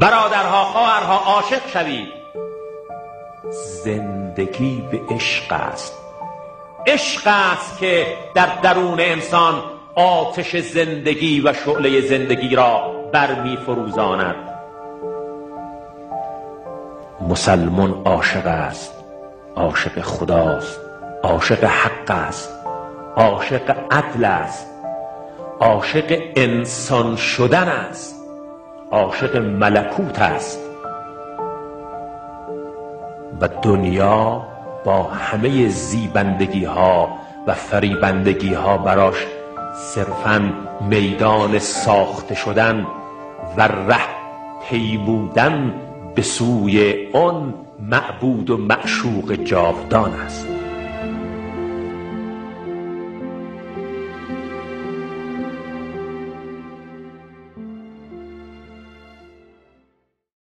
برادرها، خواهرها، عاشق شوید. زندگی به عشق است. عشق است که در درون انسان آتش زندگی و شعله زندگی را برمی فروزاند. مسلمان عاشق است، عاشق خداست، عاشق حق است، عاشق عدل است، عاشق انسان شدن است، عاشق ملکوت است. و دنیا با همه زیبندگی ها و فریبندگی ها براش صرفاً میدان ساخته شدن و ره پیمودن به سوی آن معبود و معشوق جاودان است.